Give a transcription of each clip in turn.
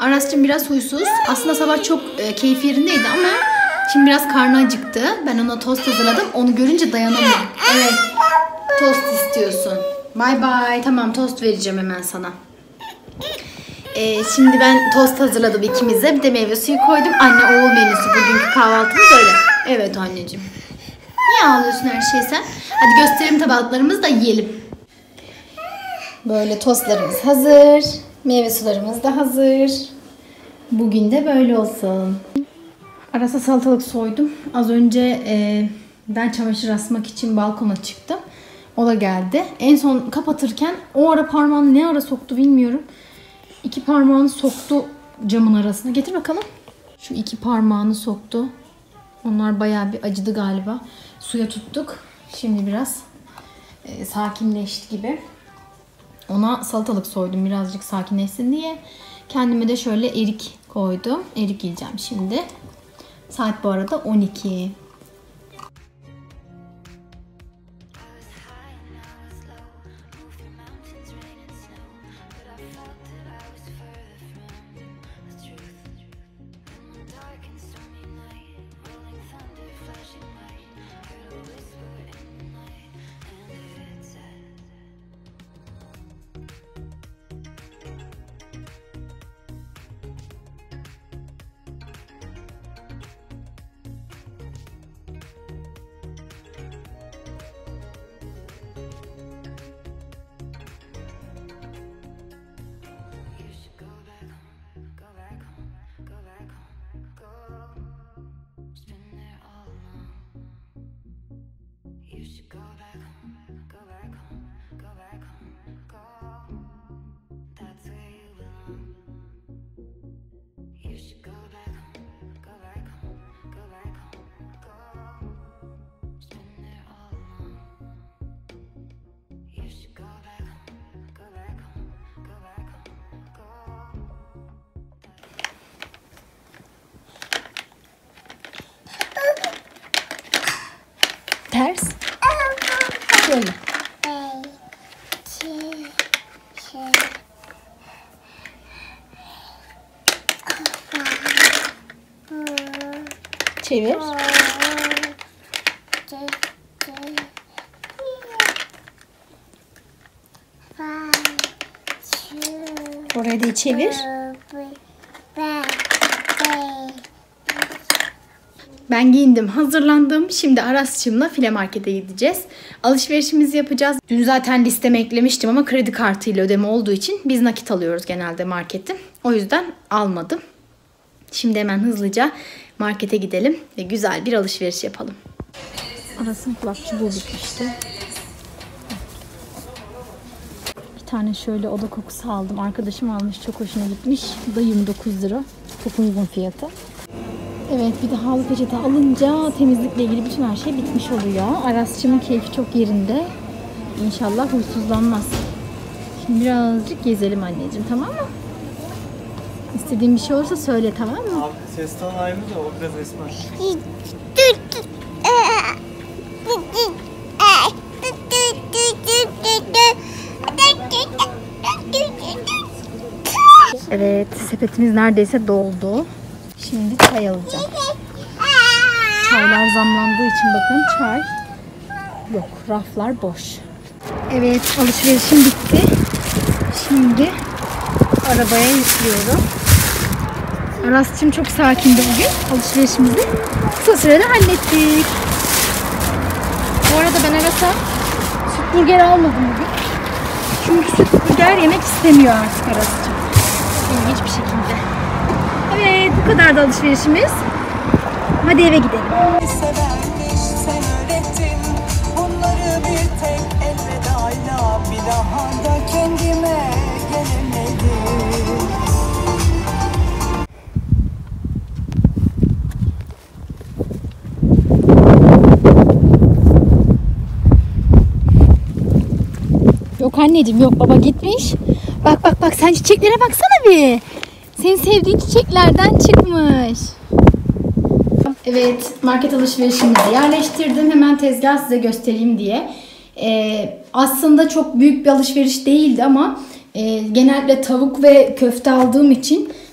Aras'cığım biraz huysuz. Aslında sabah çok keyfi yerindeydi ama şimdi biraz karnı acıktı. Ben ona tost hazırladım. Onu görünce dayanamıyorum. Evet. Tost istiyorsun. Bay bay. Tamam, tost vereceğim hemen sana. Şimdi ben tost hazırladım ikimize. Bir de meyve suyu koydum. Anne oğul menüsü. Bugünkü kahvaltımız öyle. Evet anneciğim. Niye ağlıyorsun her şeyi sen? Hadi gösterelim tabaklarımızı da yiyelim. Böyle tostlarımız hazır. Meyve sularımız da hazır. Bugün de böyle olsun. Aras'a salatalık soydum. Az önce ben çamaşır asmak için balkona çıktım. O da geldi. En son kapatırken o ara parmağını ne ara soktu bilmiyorum. 2 parmağını soktu camın arasına. Getir bakalım. Şu 2 parmağını soktu. Onlar bayağı bir acıdı galiba. Suya tuttuk. Şimdi biraz sakinleşti gibi. Ona salatalık soydum birazcık sakinleşsin diye. Kendime de şöyle erik koydum. Erik yiyeceğim şimdi. Saat bu arada 12. Ters. Şöyle. Çevir. Orayı da çevir. Ben giyindim, hazırlandım. Şimdi Aras'cığımla File Market'e gideceğiz. Alışverişimizi yapacağız. Dün zaten listeme eklemiştim ama kredi kartıyla ödeme olduğu için biz nakit alıyoruz genelde marketi. O yüzden almadım. Şimdi hemen hızlıca markete gidelim ve güzel bir alışveriş yapalım. Aras'ın kulak çubuğu bitmişti. Bir tane şöyle oda kokusu aldım. Arkadaşım almış, çok hoşuna gitmiş. Bu da 29 lira. Çok uygun fiyatı. Evet, bir de havlu peçete alınca temizlikle ilgili bütün her şey bitmiş oluyor. Aras'cığımın keyfi çok yerinde. İnşallah huysuzlanmaz. Şimdi birazcık gezelim anneciğim, tamam mı? İstediğin bir şey olursa söyle, tamam mı? Abi ses tonu aynı da o biraz esmer. Evet, sepetimiz neredeyse doldu. Şimdi çay alacağım. Çaylar zamlandığı için bakın çay yok. Raflar boş. Evet, alışverişim bitti. Şimdi arabaya yüklüyorum. Aras'cığım çok sakindi bugün. Alışverişimizi kısa sürede hallettik. Bu arada ben Aras'a süt burger almadım bugün. Çünkü süt burger yemek istemiyor artık Aras'cığım. İlginç bir şekilde. Evet, bu kadar da alışverişimiz. Hadi eve gidelim. Severmiş, sen öğrettin bunları bir tek elvedayla, bir daha da kendime gelemedim. Yok anneciğim, yok, baba gitmiş. Bak bak bak, sen çiçeklere baksana bir. Senin sevdiğin çiçeklerden çıkmış. Evet, market alışverişimizi yerleştirdim. Hemen tezgah size göstereyim diye. Aslında çok büyük bir alışveriş değildi ama genellikle tavuk ve köfte aldığım için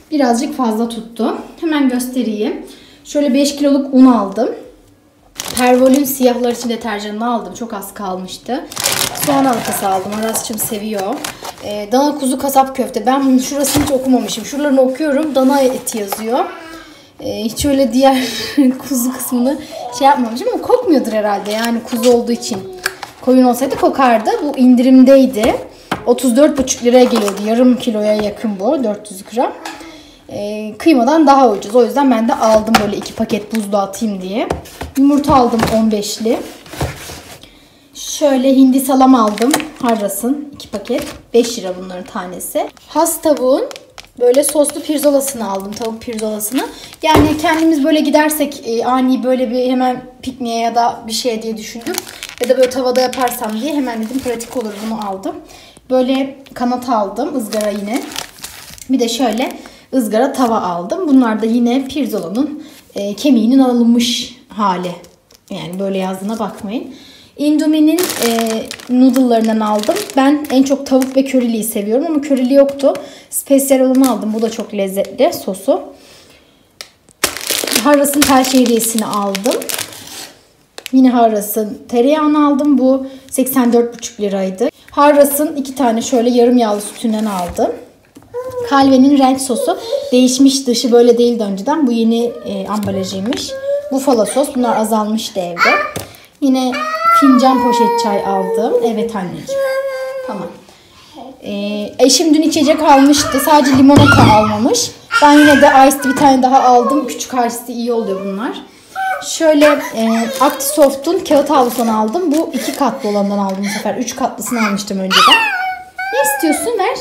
birazcık fazla tuttu. Hemen göstereyim. Şöyle 5 kiloluk un aldım. Pervol'ün siyahlar için deterjanını aldım. Çok az kalmıştı. Soğan halkası aldım. Aras'cığım seviyor. Dana kuzu kasap köfte. Ben bunun şurasını hiç okumamışım. Şuralarını okuyorum. Dana eti yazıyor. Hiç öyle diğer kuzu kısmını şey yapmamışım ama kokmuyordur herhalde. Yani kuzu olduğu için. Koyun olsaydı kokardı. Bu indirimdeydi. 34,5 liraya geliyordu. Yarım kiloya yakın bu. 400 gram. Kıymadan daha ucuz. O yüzden ben de aldım böyle 2 paket buzluğa atayım diye. Yumurta aldım 15'li. Şöyle hindi salam aldım. Harras'ın 2 paket. 5 lira bunların tanesi. Has tavuğun böyle soslu pirzolasını aldım. Tavuk pirzolasını. Yani kendimiz böyle gidersek ani böyle bir hemen pikniğe ya da bir şey diye düşündüm. Ya da böyle tavada yaparsam diye hemen dedim pratik olur, bunu aldım. Böyle kanat aldım. Izgara yine. Bir de şöyle ızgara tava aldım. Bunlar da yine pirzolanın kemiğinin alınmış hali. Yani böyle yazdığına bakmayın. Indomie'nin noodle'larından aldım. Ben en çok tavuk ve köriliği seviyorum ama körili yoktu. Spesiyel olanı aldım. Bu da çok lezzetli sosu. Harras'ın tel şehriyesini aldım. Yine Harras'ın tereyağını aldım. Bu 84,5 liraydı. Harras'ın 2 tane şöyle yarım yağlı sütünden aldım. Calve'nin renk sosu. Değişmiş, dışı böyle değildi önceden. Bu yeni ambalajıymış. Buffalo sos. Bunlar azalmıştı evde. Yine fincan poşet çay aldım. Evet anneciğim. Tamam. Eşim dün içecek almıştı. Sadece limonata almamış. Ben yine de iced bir tane daha aldım. Küçük iced iyi oluyor bunlar. Şöyle Actisoft'un kağıt havlusundan aldım. Bu 2 katlı olandan aldım bu sefer. 3 katlısını almıştım önceden. Ne istiyorsun? Ver.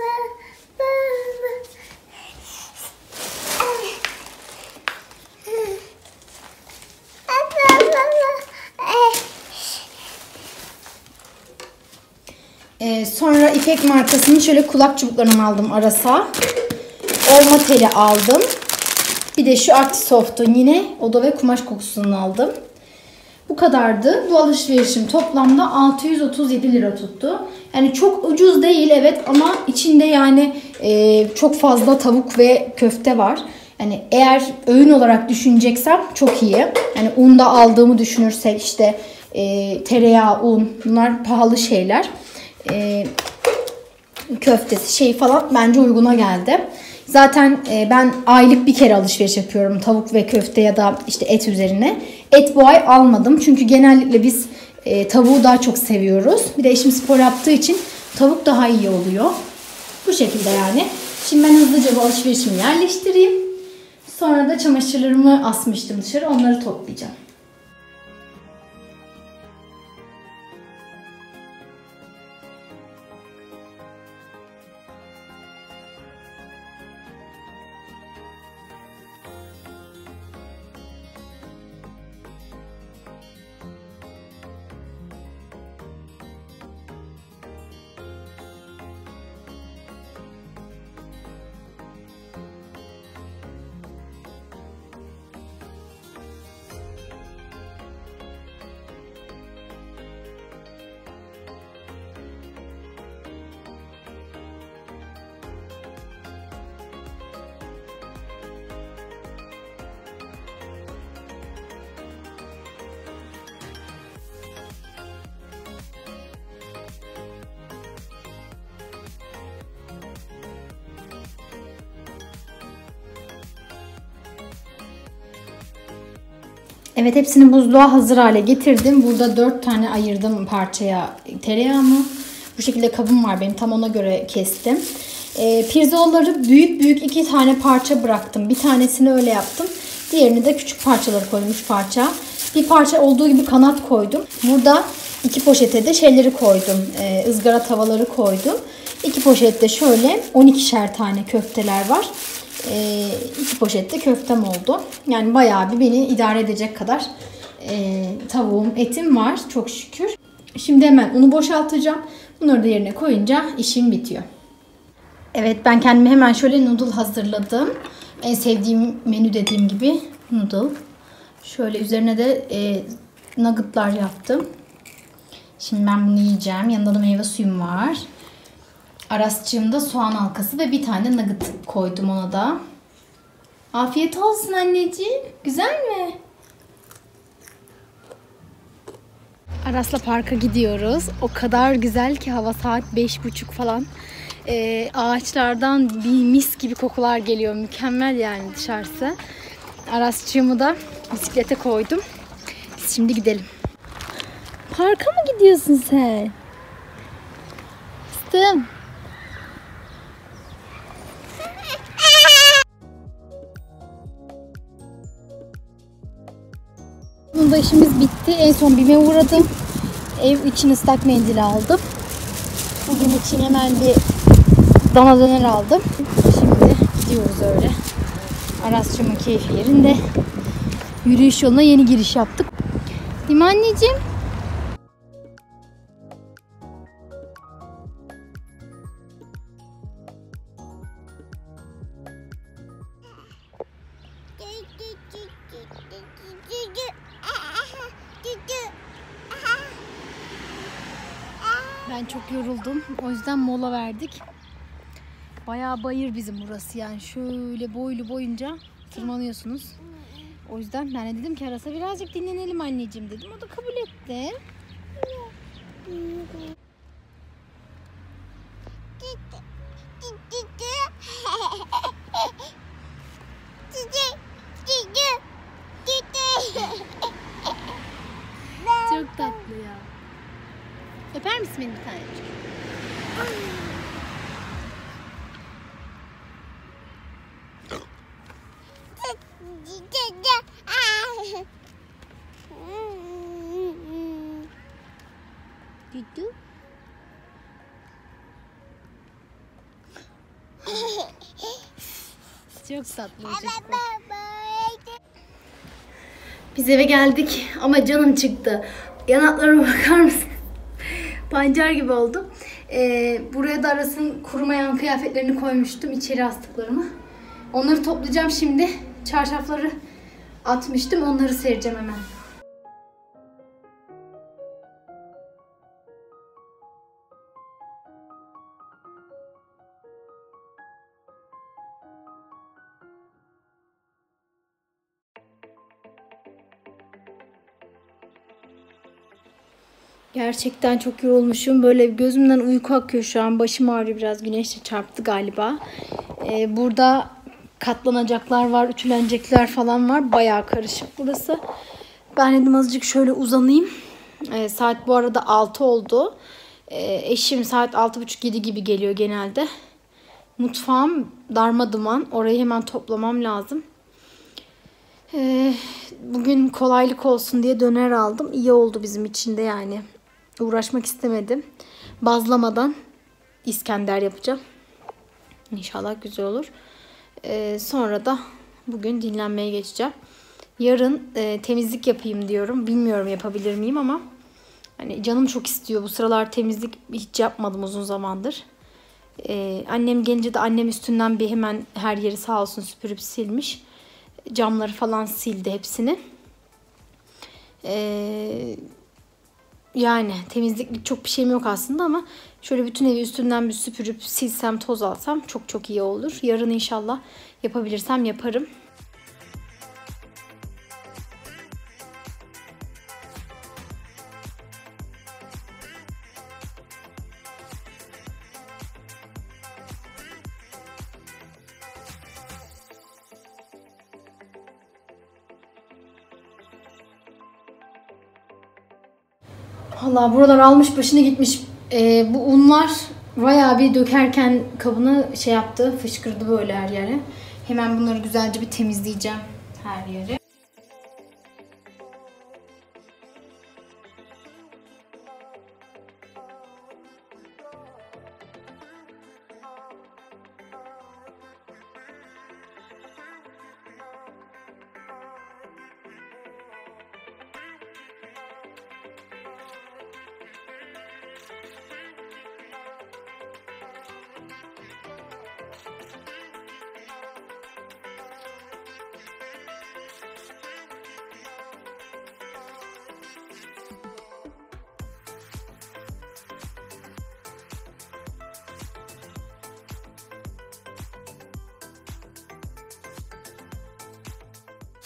Sonra İpek markasının şöyle kulak çubuklarından aldım Aras'a. Olma teli aldım. Bir de şu Actisoft'un yine oda ve kumaş kokusundan aldım. Bu kadardı. Bu alışverişim toplamda 637 lira tuttu. Yani çok ucuz değil evet ama içinde yani çok fazla tavuk ve köfte var. Yani eğer öğün olarak düşüneceksem çok iyi. Yani unda aldığımı düşünürsek işte tereyağı, un, bunlar pahalı şeyler. Köftesi şey falan bence uyguna geldi. Zaten ben aylık bir kere alışveriş yapıyorum tavuk ve köfte ya da işte et üzerine. Et bu ay almadım çünkü genellikle biz tavuğu daha çok seviyoruz. Bir de eşim spor yaptığı için tavuk daha iyi oluyor. Bu şekilde yani. Şimdi ben hızlıca bu alışverişimi yerleştireyim. Sonra da çamaşırlarımı asmıştım dışarı, onları toplayacağım. Evet, hepsini buzluğa hazır hale getirdim. Burada 4 tane ayırdım parçaya tereyağımı. Bu şekilde kabım var benim, tam ona göre kestim. Pirzolaları büyük büyük 2 tane parça bıraktım. Bir tanesini öyle yaptım. Diğerini de küçük parçaları koydum, 3 parça. Bir parça olduğu gibi kanat koydum. Burada 2 poşete de şeyleri koydum. Izgara tavaları koydum. 2 poşette şöyle 12'şer tane köfteler var. 2 poşette köftem oldu. Yani bayağı bir beni idare edecek kadar tavuğum, etim var çok şükür. Şimdi hemen unu boşaltacağım. Bunları da yerine koyunca işim bitiyor. Evet, ben kendime hemen şöyle noodle hazırladım. En sevdiğim menü dediğim gibi noodle. Şöyle üzerine de nuggetlar yaptım. Şimdi ben bunu yiyeceğim. Yanında da meyve suyum var. Arasçığım da soğan halkası ve bir tane nugget koydum ona da. Afiyet olsun anneciğim. Güzel mi? Aras'la parka gidiyoruz. O kadar güzel ki hava saat 5:30 falan. Ağaçlardan bir mis gibi kokular geliyor. Mükemmel yani dışarısı. Arasçığımı da bisiklete koydum. Biz şimdi gidelim. Parka mı gidiyorsun sen? Fıstığım. Bunda işimiz bitti. En son BİM'e uğradım. Ev için ıslak mendil aldım. Bugün için hemen bir dana döner aldım. Şimdi gidiyoruz öyle. Arasçımın keyfi yerinde. Yürüyüş yoluna yeni giriş yaptık. Değil mi anneciğim? Ben çok yoruldum. O yüzden mola verdik. Bayağı bayır bizim burası yani. Şöyle boylu boyunca tırmanıyorsunuz. O yüzden ben de dedim ki Aras'a birazcık dinlenelim anneciğim dedim. O da kabul etti. Çok tatlı ya. Öper misin beni bir tanecik? Dudu. Çok tatlı çocuk. Biz eve geldik ama canım çıktı. Yanaklarıma bakar mısın? Pancar gibi oldu. Buraya da Aras'ın kurumayan kıyafetlerini koymuştum. İçeri astıklarımı. Onları toplayacağım şimdi. Çarşafları atmıştım. Onları sereceğim hemen. Gerçekten çok yorulmuşum. Böyle gözümden uyku akıyor şu an. Başım ağrıyor biraz. Güneşle çarptı galiba. Burada katlanacaklar var, ütülenecekler falan var. Bayağı karışık burası. Ben dedim azıcık şöyle uzanayım. Saat bu arada 6 oldu. Eşim saat 6:30-7 gibi geliyor genelde. Mutfağım darmaduman. Orayı hemen toplamam lazım. Bugün kolaylık olsun diye döner aldım. İyi oldu bizim için de yani. Uğraşmak istemedim. Bazlamadan İskender yapacağım. İnşallah güzel olur. Sonra da bugün dinlenmeye geçeceğim. Yarın temizlik yapayım diyorum. Bilmiyorum yapabilir miyim ama hani canım çok istiyor. Bu sıralar temizlik hiç yapmadım uzun zamandır. Annem gelince de annem üstünden bir hemen her yeri sağ olsun süpürüp silmiş. Camları falan sildi hepsini. Yani temizliklik çok bir şeyim yok aslında ama şöyle bütün evi üstünden bir süpürüp silsem, toz alsam çok çok iyi olur. Yarın inşallah yapabilirsem yaparım. Vallahi buralar almış başını gitmiş. Bu unlar bayağı bir dökerken kabını şey yaptı, fışkırdı böyle her yere. Hemen bunları güzelce bir temizleyeceğim her yeri.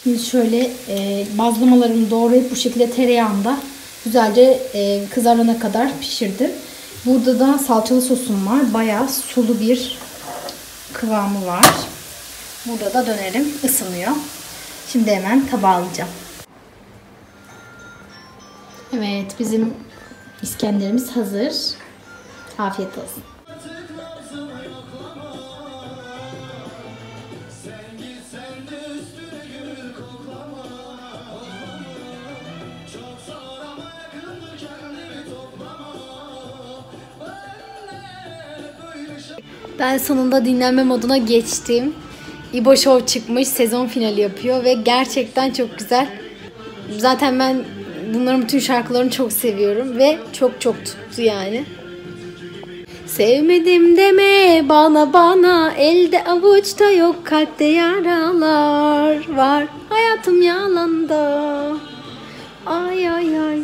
Şimdi şöyle bazlamalarımı doğrayıp bu şekilde tereyağında güzelce kızarana kadar pişirdim. Burada da salçalı sosum var. Bayağı sulu bir kıvamı var. Burada da dönerim ısınıyor. Şimdi hemen tabağa alacağım. Evet, bizim İskenderimiz hazır. Afiyet olsun. Ben sonunda dinlenme moduna geçtim. İbo Show çıkmış, sezon finali yapıyor ve gerçekten çok güzel. Zaten ben bunların bütün şarkılarını çok seviyorum ve çok tuttu yani. Sevmedim deme bana elde avuçta yok, kalpte yaralar var, hayatım yalanda. Ay ay ay.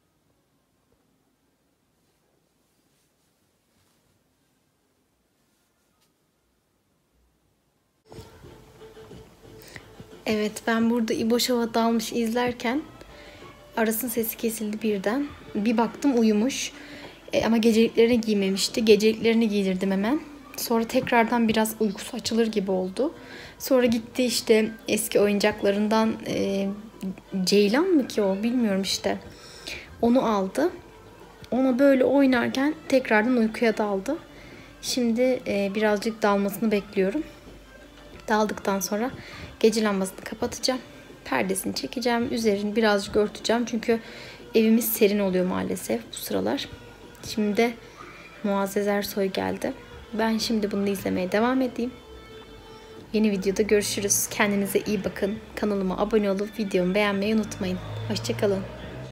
Evet, ben burada İbo Show'a dalmış izlerken Aras'ın sesi kesildi birden. Bir baktım uyumuş. Ama geceliklerini giymemişti. Geceliklerini giydirdim hemen. Sonra tekrardan biraz uykusu açılır gibi oldu. Sonra gitti işte eski oyuncaklarından Ceylan mı ki o bilmiyorum işte. Onu aldı. Ona böyle oynarken tekrardan uykuya daldı. Şimdi birazcık dalmasını bekliyorum. Daldıktan sonra gece lambasını kapatacağım. Perdesini çekeceğim. Üzerini birazcık örteceğim. Çünkü evimiz serin oluyor maalesef bu sıralar. Şimdi de Muazzez Ersoy geldi. Ben şimdi bunu izlemeye devam edeyim. Yeni videoda görüşürüz. Kendinize iyi bakın. Kanalıma abone olup videomu beğenmeyi unutmayın. Hoşça kalın.